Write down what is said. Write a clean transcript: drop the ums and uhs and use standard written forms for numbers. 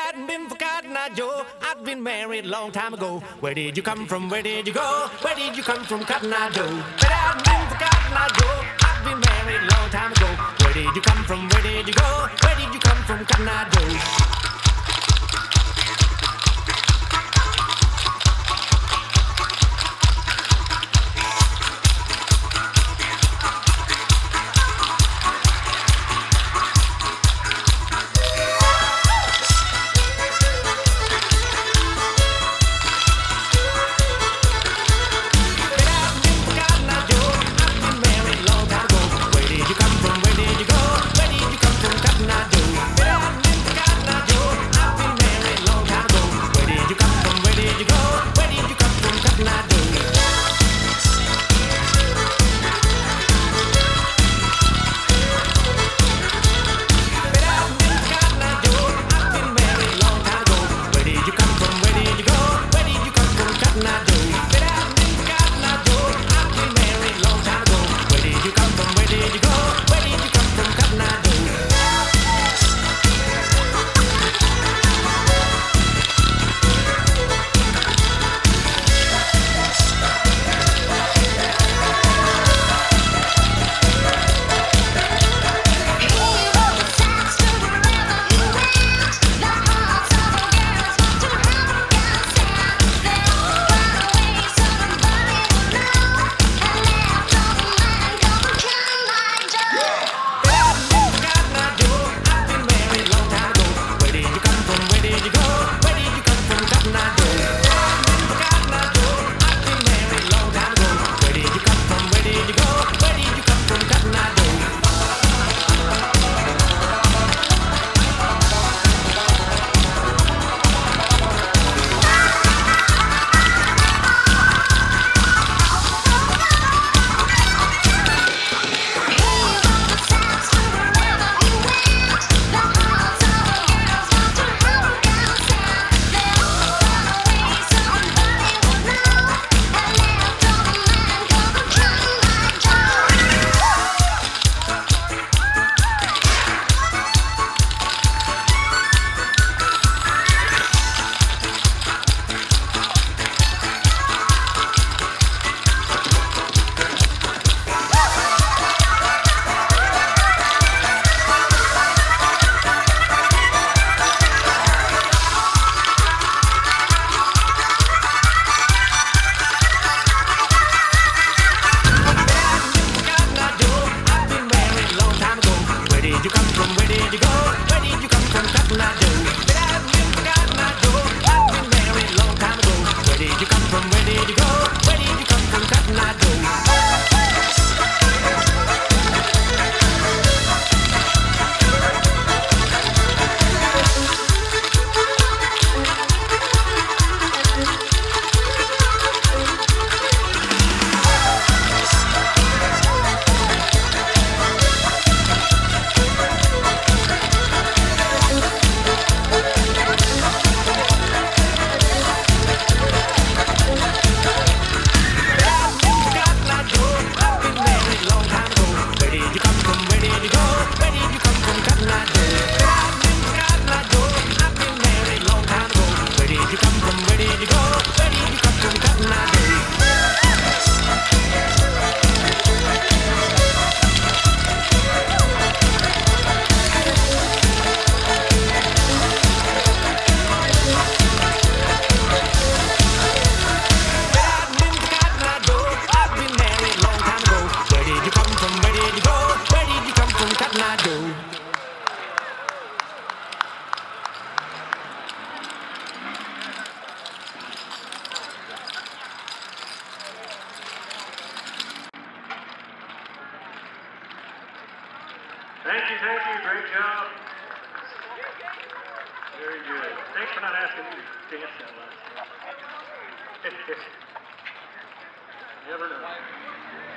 hadn't been for Cotton Eye Joe, I'd been married a long time ago. Where did you come from? Where did you go? Where did you come from, Cotton Eye Joe? If it hadn't been for Cotton Eye Joe, I'd been married a long time ago. Where did you come from? Where did you go? Where did you come from, Cotton Eye Joe? Thank you, great job. Very good. Thanks for not asking me to dance that last time. Never know.